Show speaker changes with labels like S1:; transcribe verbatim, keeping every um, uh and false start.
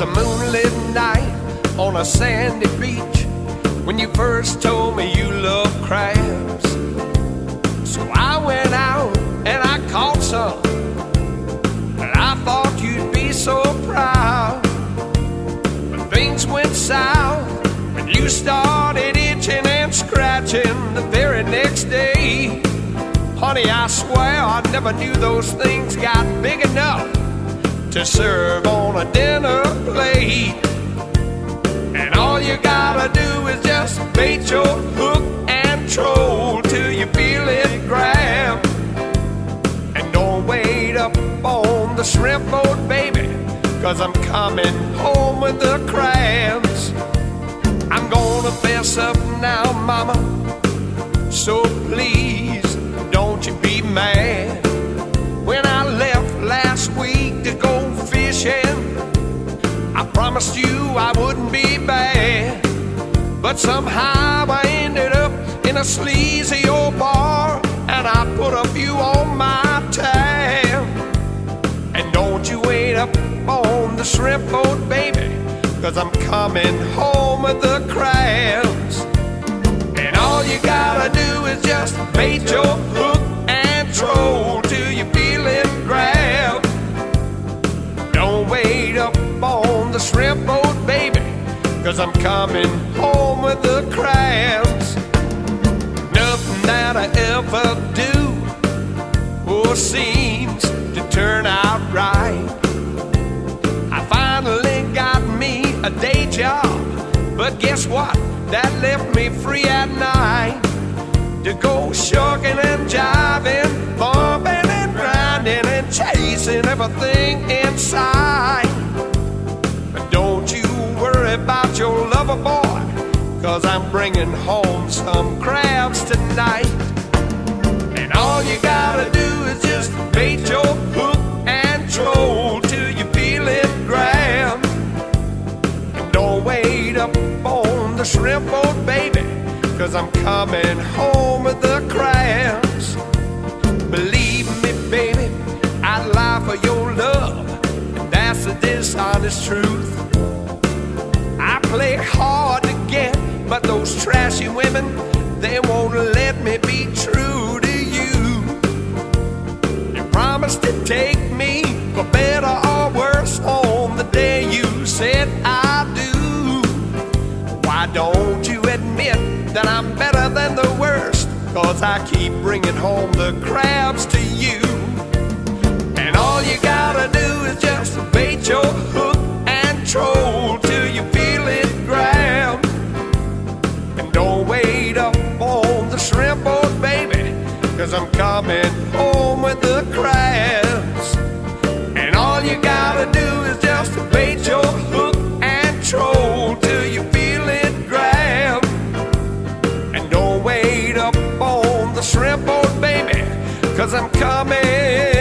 S1: a moonlit night on a sandy beach when you first told me you love crabs. So I went out and I caught some, and I thought you'd be so proud. But things went south and you started itching and scratching the very next day. Honey, I swear I never knew those things got big enough to serve on a dinner plate. And all you gotta do is just bait your hook and troll till you feel it grab. And don't wait up on the shrimp boat, baby, 'cause I'm coming home with the crabs. I'm gonna fess up now, mama, so please don't you be mad. When I left last week to go fishing, I promised you I wouldn't be bad. But somehow I ended up in a sleazy old bar, and I put a few on my tab. And don't you wait up on the shrimp boat, baby, 'cause I'm coming home with the crabs. And all you gotta do is just bait your hook and troll till you feel it grab. Don't wait up on the shrimp boat, baby, 'cause I'm coming home with the crabs. Nothing that I ever do or seems to turn out right. I finally got me a day job, but guess what? That left me free at night to go shucking and jiving, bumping and grinding and chasing everything in sight. But don't you worry about your lover boy, 'cause I'm bringing home some crabs tonight. And all you gotta do is just bait your hook and troll till you feel it grab. And don't wait up on the shrimp boat, baby, 'cause I'm coming home with the crabs. Believe me, baby, I'd lie for your love, and that's the dishonest truth. I play hard to get, but those trashy women, they won't let me be true to you. You promised to take me for better or worse on the day you said I do. Why don't you admit that I'm better than the worst? 'Cause I keep bringing home the crabs to you. And all you gotta do is just bait your hook and troll till you feel it grab. And don't wait up on the shrimp boat, baby, 'cause I'm coming home with the crabs. And all you gotta do is just bait your hook and troll till you feel it grab. And don't wait up on the shrimp boat, baby, 'cause I'm coming